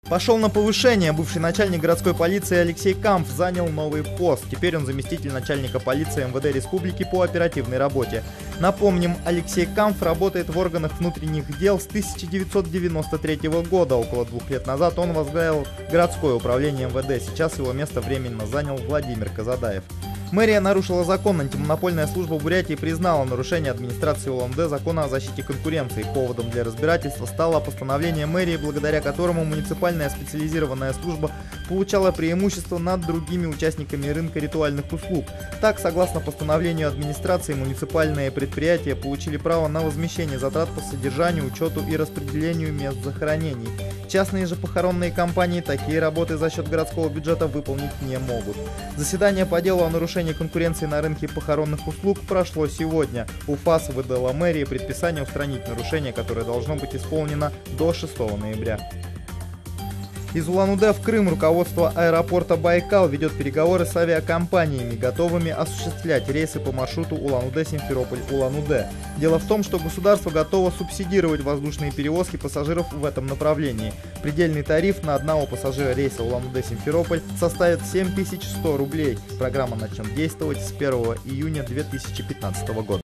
Пошел на повышение. Бывший начальник городской полиции Алексей Кампф занял новый пост. Теперь он заместитель начальника полиции МВД Республики по оперативной работе. Напомним, Алексей Кампф работает в органах внутренних дел с 1993 года. Около 2 лет назад он возглавил городское управление МВД. Сейчас его место временно занял Владимир Казадаев. Мэрия нарушила закон. Антимонопольная служба в Бурятии признала нарушение администрации Улан-Удэ закона о защите конкуренции. Поводом для разбирательства стало постановление мэрии, благодаря которому муниципальная специализированная служба получала преимущество над другими участниками рынка ритуальных услуг. Так, согласно постановлению администрации, муниципальные предприятия получили право на возмещение затрат по содержанию, учету и распределению мест захоронений. Частные же похоронные компании такие работы за счет городского бюджета выполнить не могут. Заседание по делу о нарушении конкуренции на рынке похоронных услуг прошло сегодня. УФАС выдала мэрии предписание устранить нарушение, которое должно быть исполнено до 6 ноября. Из Улан-Удэ в Крым руководство аэропорта Байкал ведет переговоры с авиакомпаниями, готовыми осуществлять рейсы по маршруту Улан-Удэ-Симферополь-Улан-Удэ. Дело в том, что государство готово субсидировать воздушные перевозки пассажиров в этом направлении. Предельный тариф на одного пассажира рейса Улан-Удэ-Симферополь составит 7100 рублей. Программа начнет действовать с 1 июня 2015 года.